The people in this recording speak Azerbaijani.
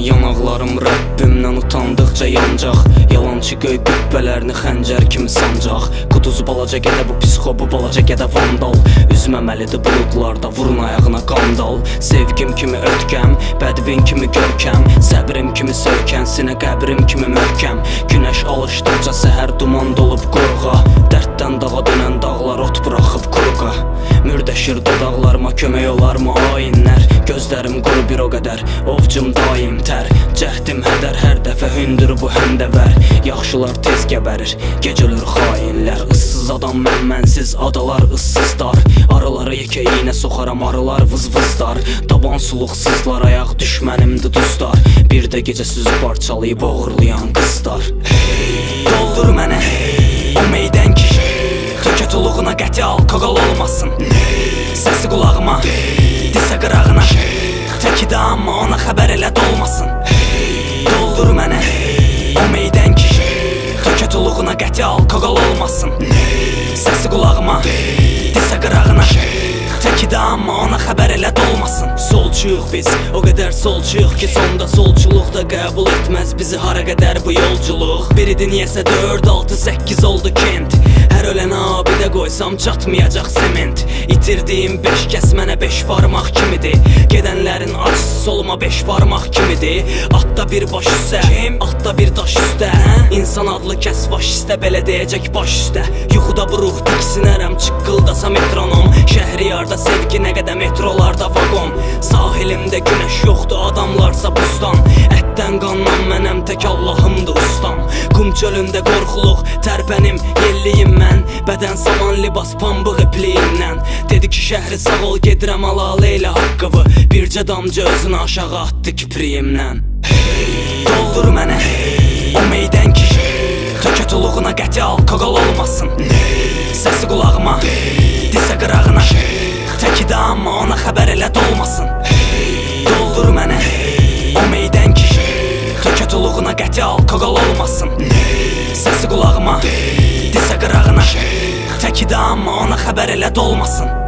Yanaqlarım Rəbbimdən utandıqca yancaq. Yalançı göy qübbələrini xəncər kimi sancaq. Quduz balaca gədə bu psixobu balaca gədə vandal. Üzməməlidir buludlarda vurun ayağına qandal. Sevgim kimi ötkəm, bədvin kimi görkəm. Səbrim kimi söykən, sinə qəbrim kimi möhkəm. Günəş alışdıqca səhər duman dolub qoruğa. Dərddən dağa dönən dağlar ot buraxıb quruğa. Mürdəşir dodaqlarıma kömək olarmı ayinlər? Gözlərim quru bir o qədər, ovcum daim tər. Cəhdim hədər hər dəfə hündür bu həmdəvər. Yaxşılar tez gəbərir, gecələr xainlər. Issız adam mənsiz, adalar ıssızlar. Aralara yekə iynə soxaram, arılar vız-vızlar. Daban suluqsızlar, ayaq düşmənimdir duzlar. Bir də gecəsiz parçalayıb oğurlayan qızlar. Doldur mənə, o meydən ki tökə tuluğuna qəti al, qoqal olmasın. Səsi qulağıma, disə qırağına. Təkidə amma ona xəbər elə dolmasın. Doldur mənə, o meydən ki tökə tuluğuna qəti al, qoqal olmasın. Səsi qulağıma, disə qırağına. Təkidə amma ona xəbər elə dolmasın. Solçuyuq biz, o qədər solçuyuq ki sonda solçuluq da qəbul etməz bizi hara qədər bu yolculuq. Biridir niyəsə 4, 6, 8 oldu kent. Hər ölən abidə qoysam çatmayacaq sement. İtirdiyim 5 kəs mənə 5 parmaq kimidir. Gedənlərin acısı soluma 5 parmaq kimidir. Atda bir baş üstə, atda bir daş üstə. İnsan adlı kəs faşistə, belə deyəcək baş üstə. Yuxuda bu ruh diksinərəm, çıqqıldasa metronom. Şəhriyarda sevgi nə qədər, metrolarda vaqon. Sahilimdə günəş yoxdur, adamlarsa bustan. Ətdən qandan mənəm, tək Allahımdır ustam. Qum çölündə qorxuluq, tərpənim, yelliyim mən. Bədən saman libas, pambıq ipliyimdən. Dedi ki şəhri sağ ol, gedirəm alalı elə haqqıvı. Bircə damcı özünü aşağı atdı kipriyimdən. Doldur mənə, o meydən ki tökə tuluğuna qəti al, qoqal olmasın. Səsi qulağıma, disə qırağına. Təkidə amma ona xəbər elə dolmasın. Doldur mənə, o meydən ki tökə tuluğuna qəti al, qoqal olmasın. Səsi qulağıma, disə qırağına. Təkidə amma ona xəbər elə dolmasın.